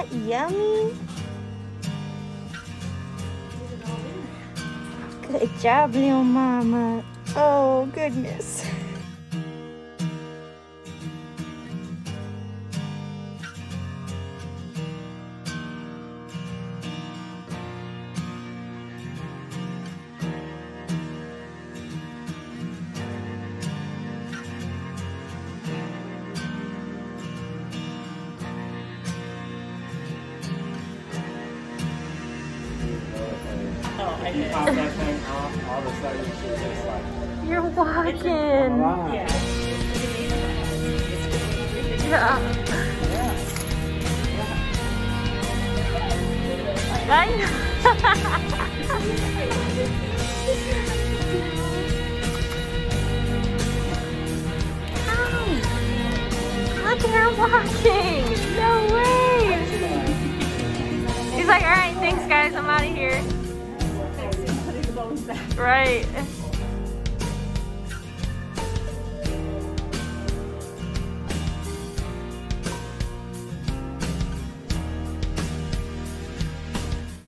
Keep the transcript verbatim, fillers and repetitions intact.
that yummy? Good job, little mama. Oh, goodness. You pop that thing off, all of a sudden she's just like... You're walking. Wow. Yeah. I know. Look at her walking. No way. He's like, all right, thanks guys, I'm out of here. Right.